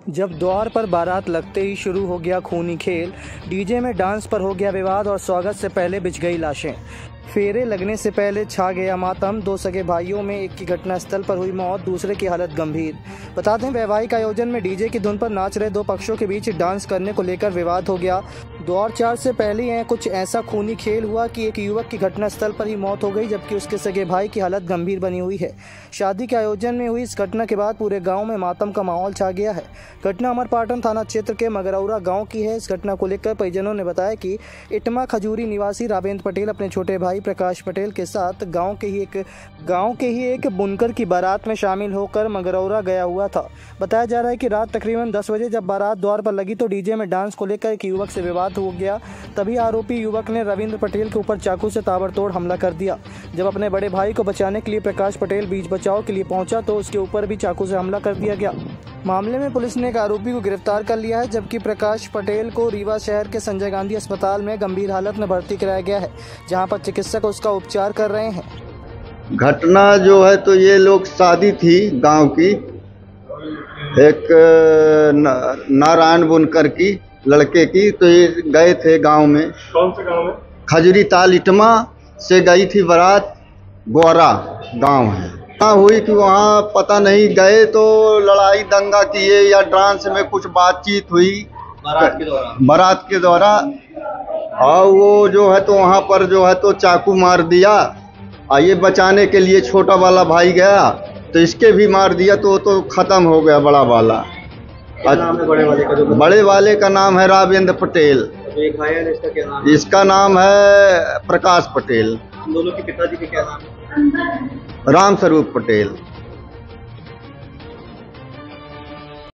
जब द्वार पर बारात लगते ही शुरू हो गया खूनी खेल। डीजे में डांस पर हो गया विवाद और स्वागत से पहले बिछ गई लाशें। फेरे लगने से पहले छा गया मातम। दो सगे भाइयों में एक की घटनास्थल पर हुई मौत, दूसरे की हालत गंभीर। बता दें, वैवाहिक आयोजन में डीजे की धुन पर नाच रहे दो पक्षों के बीच डांस करने को लेकर विवाद हो गया। द्वार 4 से पहले कुछ ऐसा खूनी खेल हुआ कि एक युवक की घटनास्थल पर ही मौत हो गई, जबकि उसके सगे भाई की हालत गंभीर बनी हुई है। शादी के आयोजन में हुई इस घटना के बाद पूरे गांव में मातम का माहौल छा गया है। घटना अमरपाटन थाना क्षेत्र के मगरौरा गांव की है। इस घटना को लेकर परिजनों ने बताया कि इटमा खजूरी निवासी रावेंद्र पटेल अपने छोटे भाई प्रकाश पटेल के साथ गांव के ही एक बुनकर की बारात में शामिल होकर मगरौरा गया हुआ था। बताया जा रहा है कि रात तकरीबन 10 बजे जब बारात द्वार पर लगी तो डीजे में डांस को लेकर एक युवक से विवाद हो गया। तभी आरोपी युवक ने रविंद्र पटेल के ऊपर चाकू से ताबड़तोड़ हमला कर दिया। जब अपने बड़े भाई को बचाने के लिए प्रकाश पटेल बीच बचाव के लिए पहुंचा तो उसके ऊपर भी चाकू से हमला कर दिया गया। मामले में पुलिस ने एक आरोपी को गिरफ्तार कर लिया है, जबकि प्रकाश पटेल को रीवा शहर के संजय गांधी अस्पताल में गंभीर हालत में भर्ती कराया गया है, जहां पर चिकित्सक उसका उपचार कर रहे हैं। घटना जो है तो ये लोग शादी थी गांव की, एक नारायण बुनकर की लड़के की, तो ये गए थे गांव में। कौन से गांव में? खजूरी ताल इटमा से गई थी बारात, गोरा गांव है। हुई कि वहाँ पता नहीं गए तो लड़ाई दंगा किए या डांस में कुछ बातचीत हुई बारात के द्वारा, और वो जो है तो वहाँ पर जो है तो चाकू मार दिया। ये बचाने के लिए छोटा वाला भाई गया तो इसके भी मार दिया, तो खत्म हो गया बड़ा वाला। क्या नाम है बड़े वाले का? बड़े वाले का नाम है रावेंद्र पटेल। तो एक भाई है, इसका क्या नाम है? इसका नाम है प्रकाश पटेल। दोनों के पिताजी के क्या नाम है? राम स्वरूप पटेल।